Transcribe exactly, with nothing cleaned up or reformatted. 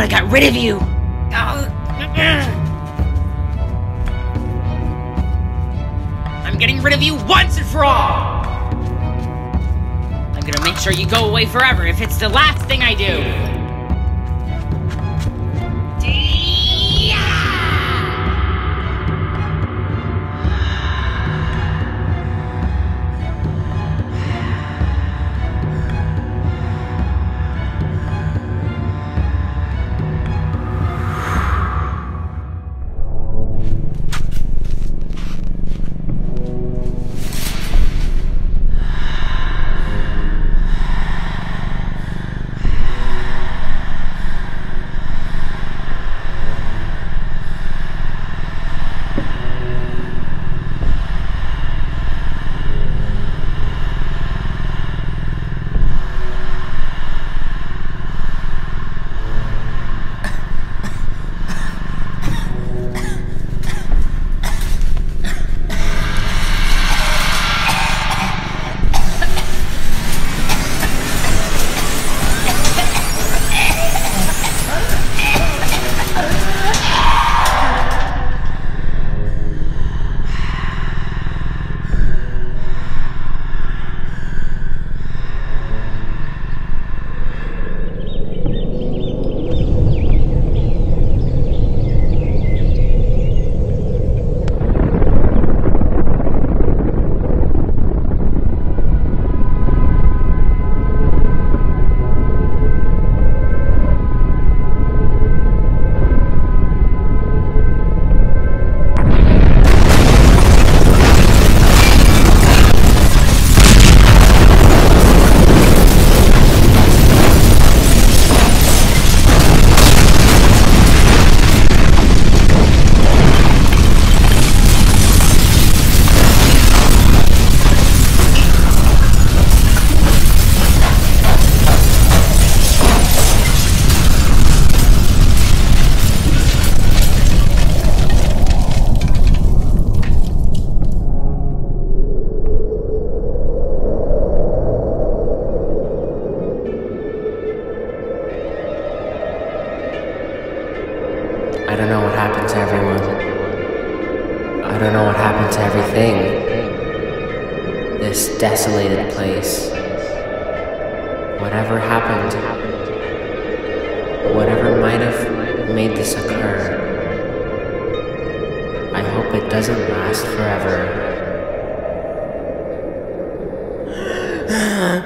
I got rid of you! Oh. I'm getting rid of you once and for all! I'm gonna make sure you go away forever if it's the last thing I do! I don't know what happened to everyone. I don't know what happened to everything. This desolated place. Whatever happened, whatever might have made this occur, I hope it doesn't last forever.